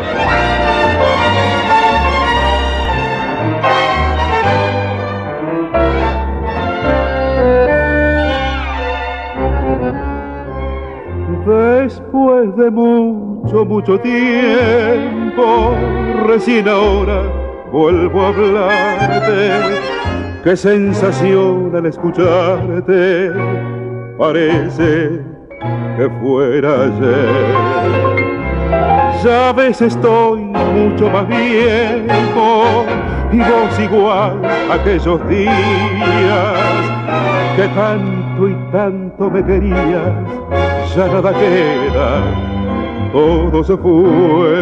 Después de mucho, mucho tiempo, recién ahora vuelvo a hablarte. Qué sensación al escucharte, parece que fuera ayer. Ya ves, estoy mucho más viejo y vos igual aquellos días que tanto y tanto me querías. Ya nada queda, todo se fue.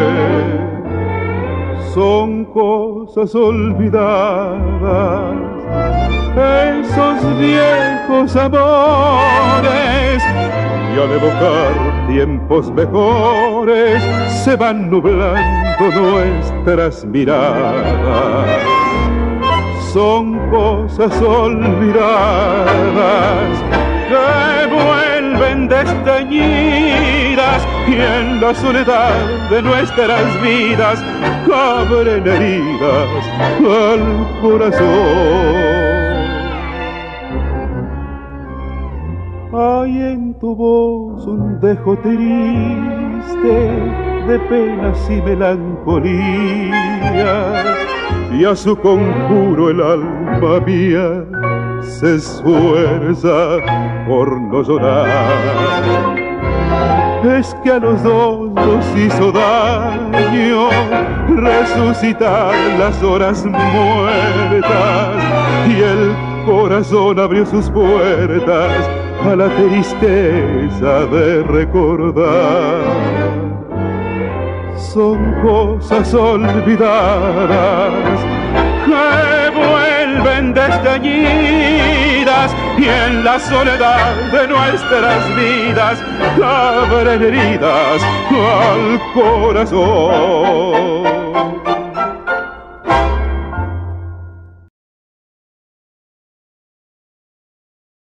Son cosas olvidadas, esos viejos amores, y al evocar tiempos mejores se van nublando nuestras miradas. Son cosas olvidadas que vuelven desteñidas y en la soledad de nuestras vidas abren heridas al corazón. Hay en tu voz un dejo triste de penas y melancolía, y a su conjuro el alma mía se esfuerza por no llorar. Es que a los dos nos hizo daño resucitar las horas muertas, y el corazón abrió sus puertas a la tristeza de recordar. Son cosas olvidadas que vuelven desteñidas y en la soledad de nuestras vidas abren heridas al corazón.